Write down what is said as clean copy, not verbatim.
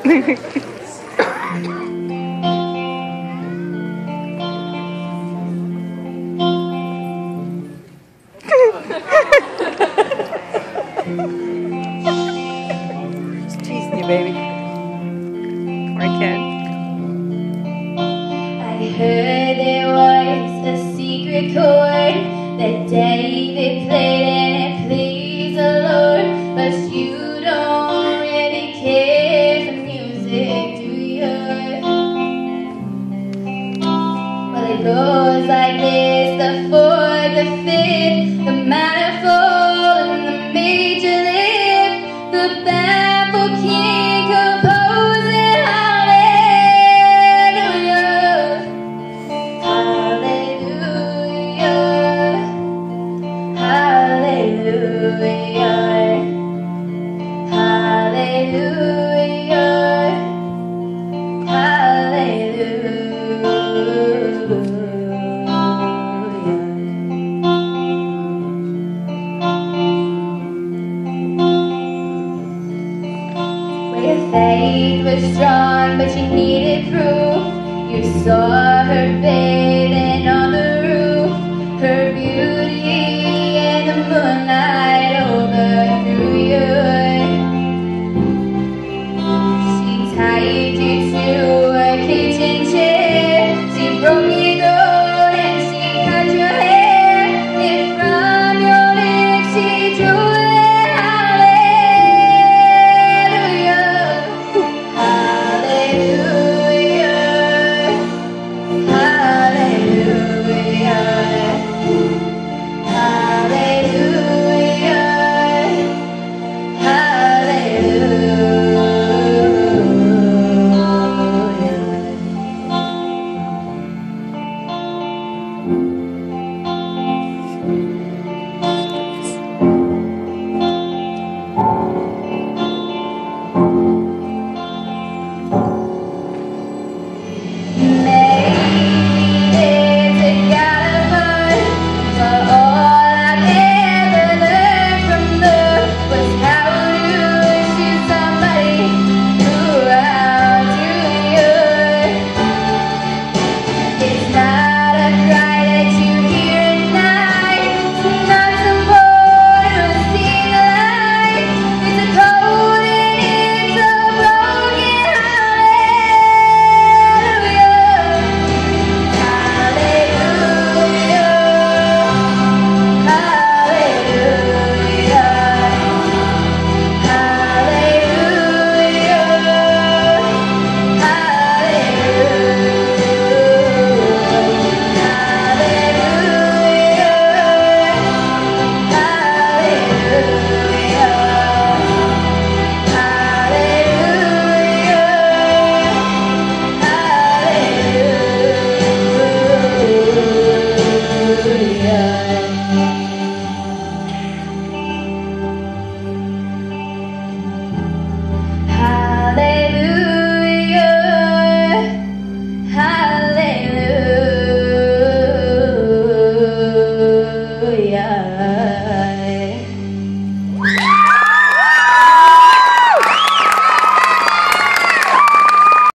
Just teasing you, baby. Or I can. I heard there was a secret chord that David played and it pleased the Lord, but you don't really care for music, do you? Well, it goes like this: the fourth, the fifth, the manifold, and the major lift, the baffled king composing hallelujah, hallelujah, hallelujah, hallelujah, hallelujah. Your faith was strong, but you needed proof. You saw her face.